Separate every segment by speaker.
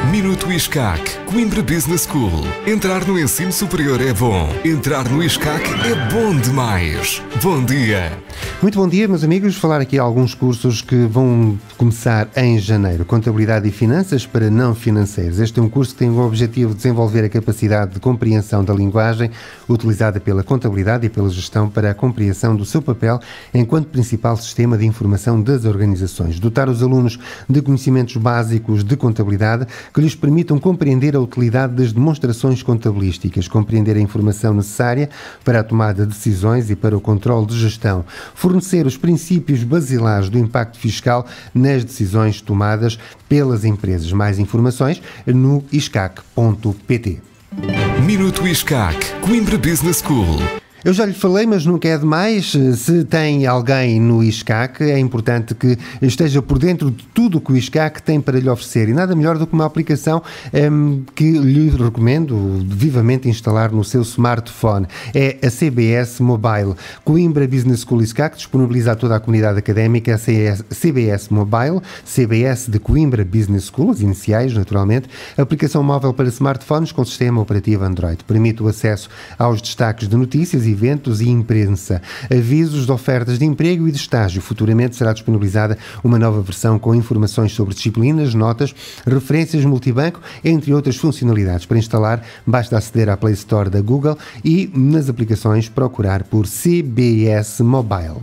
Speaker 1: Minuto ISCAC, Coimbra Business School. Entrar no ensino superior é bom. Entrar no ISCAC é bom demais. Bom dia.
Speaker 2: Muito bom dia, meus amigos. Falar aqui alguns cursos que vão começar em janeiro. Contabilidade e Finanças para não financeiros. Este é um curso que tem o objetivo de desenvolver a capacidade de compreensão da linguagem utilizada pela contabilidade e pela gestão para a compreensão do seu papel enquanto principal sistema de informação das organizações. Dotar os alunos de conhecimentos básicos de contabilidade que lhes permitam compreender a utilidade das demonstrações contabilísticas, compreender a informação necessária para a tomada de decisões e para o controle de gestão, fornecer os princípios basilares do impacto fiscal nas decisões tomadas pelas empresas. Mais informações no iscac.pt.
Speaker 1: Minuto ISCAC, Coimbra Business School.
Speaker 2: Eu já lhe falei, mas nunca é demais. Se tem alguém no ISCAC, é importante que esteja por dentro de tudo o que o ISCAC tem para lhe oferecer. E nada melhor do que uma aplicação que lhe recomendo vivamente instalar no seu smartphone. É a CBS Mobile. Coimbra Business School ISCAC disponibiliza a toda a comunidade académica a CBS Mobile, CBS de Coimbra Business School, as iniciais, naturalmente. Aplicação móvel para smartphones com sistema operativo Android. Permite o acesso aos destaques de notícias, eventos e imprensa, avisos de ofertas de emprego e de estágio. Futuramente será disponibilizada uma nova versão com informações sobre disciplinas, notas, referências multibanco, entre outras funcionalidades. Para instalar, basta aceder à Play Store da Google e nas aplicações procurar por CBS Mobile.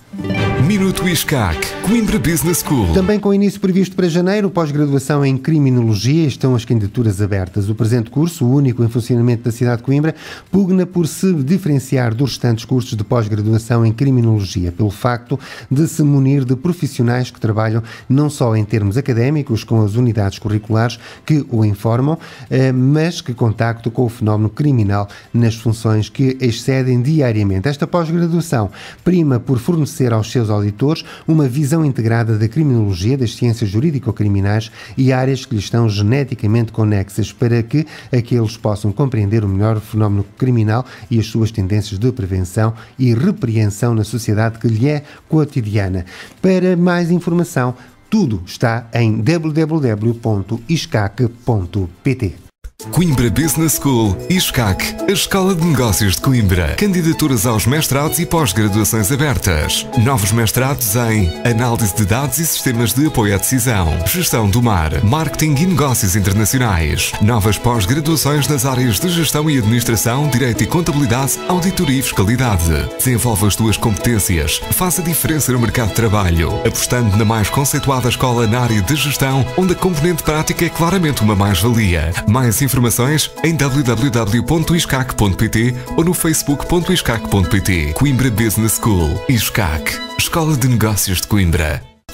Speaker 1: Minuto ISCAC, Coimbra Business School.
Speaker 2: Também com início previsto para janeiro, pós-graduação em Criminologia, estão as candidaturas abertas. O presente curso, o único em funcionamento da cidade de Coimbra, pugna por se diferenciar dos restantes cursos de pós-graduação em Criminologia, pelo facto de se munir de profissionais que trabalham não só em termos académicos com as unidades curriculares que o informam, mas que contactam com o fenómeno criminal nas funções que excedem diariamente. Esta pós-graduação prima por fornecer aos seus auditores uma visão integrada da criminologia, das ciências jurídico-criminais e áreas que lhes estão geneticamente conexas para que aqueles possam compreender o melhor o fenómeno criminal e as suas tendências de prevenção e repreensão na sociedade que lhe é cotidiana. Para mais informação, tudo está em www.iscac.pt.
Speaker 1: Coimbra Business School, ISCAC, a Escola de Negócios de Coimbra. Candidaturas aos mestrados e pós-graduações abertas. Novos mestrados em Análise de Dados e Sistemas de Apoio à Decisão, Gestão do Mar, Marketing e Negócios Internacionais. Novas pós-graduações nas áreas de Gestão e Administração, Direito e Contabilidade, Auditoria e Fiscalidade. Desenvolve as tuas competências, faz a diferença no mercado de trabalho, apostando na mais conceituada escola na área de gestão, onde a componente prática é claramente uma mais-valia. Mais informações em www.iscac.pt ou no facebook.iscac.pt. Coimbra Business School. ISCAC, Escola de Negócios de Coimbra.